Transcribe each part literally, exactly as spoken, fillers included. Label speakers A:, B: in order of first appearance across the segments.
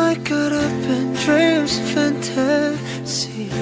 A: I got up in dreams and fantasies.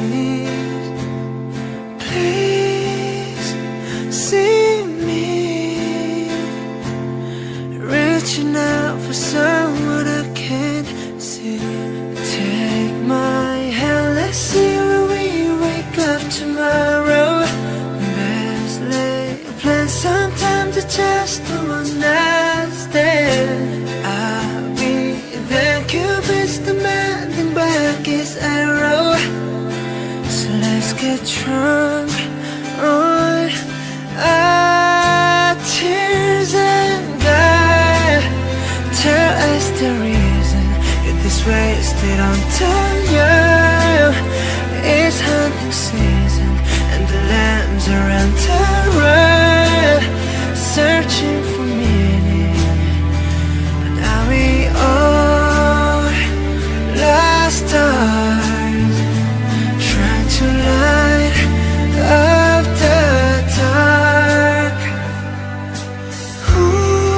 A: Please see me reaching out for someone I can't see. Take my hand, let's see where we wake up tomorrow. Best lay a plan, sometimes it's just the one night stand. I'll be there, Cupid's demanding back his arrow. So let's get drunk on our tears and God, tell us the reason you're this wasted on time. It's hunting season and the lambs are on the run, searching for meaning. But now we are lost stars, trying to light up the dark. Who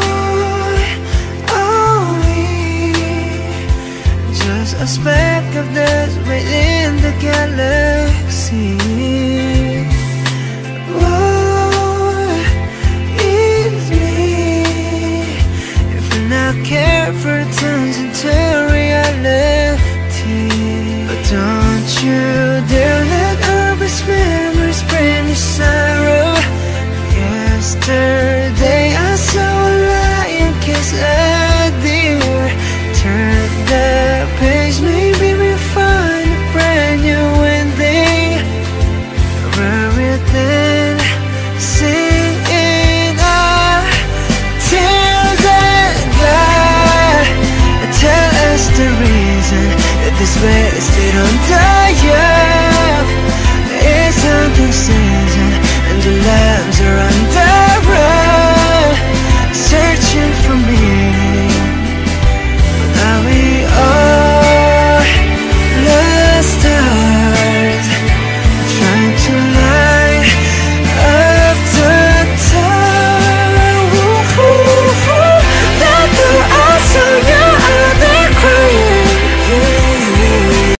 A: are we? Just a speck of dust within the galaxy. What is me? If we're not careful, it turns into reality. But don't you dare let Earth's memories bring you sorrow. Yesterday I saw a lion kiss a deer. Turn the page, maybe we'll find a brand new ending. Where we'll then sing in our tears and God, tell us the reason that this wasted on time.